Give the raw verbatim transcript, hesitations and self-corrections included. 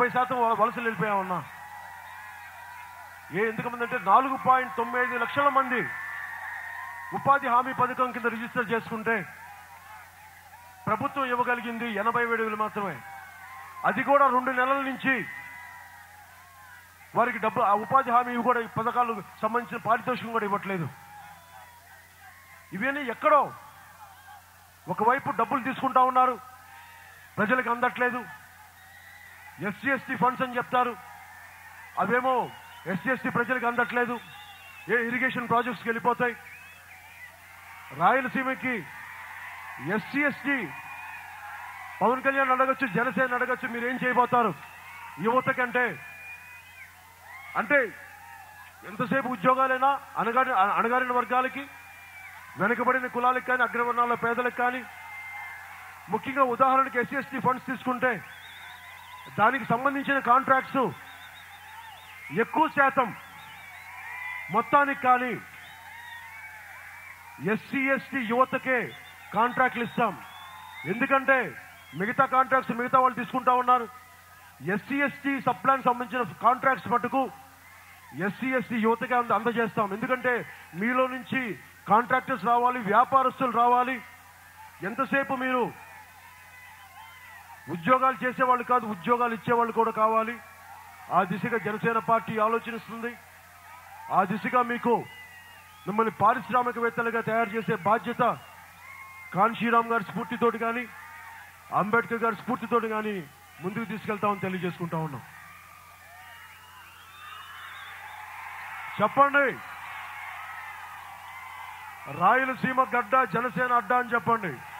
ముప్పై శాతం వలసలు వెళ్ళిపోయామన్నా. ఏ ఎందుకంటే అంటే నాలుగు పాయింట్ తొమ్మిది లక్షల మంది ఉపాధి హామీ పథకం కింద రిజిస్టర్ చేసుకుంటే ప్రభుత్వం ఇవ్వగలిగింది ఎనభై ఏడు వేలు మాత్రమే. అది కూడా రెండు నెలల నుంచి వారికి డబ్బు ఆ ఉపాధి హామీ కూడా ఈ పథకాలకు సంబంధించిన పారితోషికం కూడా ఇవ్వట్లేదు. ఇవన్నీ ఎక్కడో ఒకవైపు డబ్బులు తీసుకుంటా ఉన్నారు, ప్రజలకు అందట్లేదు. ఎస్సీ ఎస్టీ ఫండ్స్ అని చెప్తారు, అవేమో ఎస్సీ ఎస్టీ ప్రజలకు అందట్లేదు, ఏ ఇరిగేషన్ ప్రాజెక్ట్స్కి వెళ్ళిపోతాయి. రాయలసీమకి ఎస్సీ ఎస్టీ పవన్ కళ్యాణ్ అడగచ్చు, జనసేన అడగచ్చు, మీరేం చేయబోతారు యువత కంటే అంటే ఎంతసేపు ఉద్యోగాలైనా అణగారి అణగారిన వర్గాలకి, వెనుకబడిన కులాలకు కానీ, అగ్రవర్ణాల పేదలకు కానీ, ముఖ్యంగా ఉదాహరణకి ఎస్సీ ఎస్టీ ఫండ్స్ తీసుకుంటే దానికి సంబంధించిన కాంట్రాక్ట్స్ ఎక్కువ శాతం మొత్తానికి కానీ ఎస్సీ ఎస్టీ యువతకే కాంట్రాక్ట్లు ఇస్తాం. ఎందుకంటే మిగతా కాంట్రాక్ట్స్ మిగతా వాళ్ళు తీసుకుంటా ఉన్నారు. ఎస్సీ ఎస్టీ సబ్ ప్లాన్ సంబంధించిన కాంట్రాక్ట్స్ మటుకు ఎస్సీ ఎస్టీ యువతకే అంద అందజేస్తాం. ఎందుకంటే మీలో నుంచి కాంట్రాక్టర్స్ రావాలి, వ్యాపారస్తులు రావాలి. ఎంతసేపు మీరు ఉద్యోగాలు చేసేవాళ్ళు కాదు, ఉద్యోగాలు ఇచ్చేవాళ్ళు కూడా కావాలి. ఆ దిశగా జనసేన పార్టీ ఆలోచిస్తుంది. ఆ దిశగా మీకు మిమ్మల్ని పారిశ్రామికవేత్తలుగా తయారు చేసే బాధ్యత కాన్షీరామ్ గారి స్ఫూర్తితోటి కానీ, అంబేద్కర్ గారి స్ఫూర్తితోటి కానీ ముందుకు తీసుకెళ్తామని తెలియజేసుకుంటా ఉన్నాం. చెప్పండి, రాయలసీమ గడ్డ జనసేన అడ్డా అని చెప్పండి.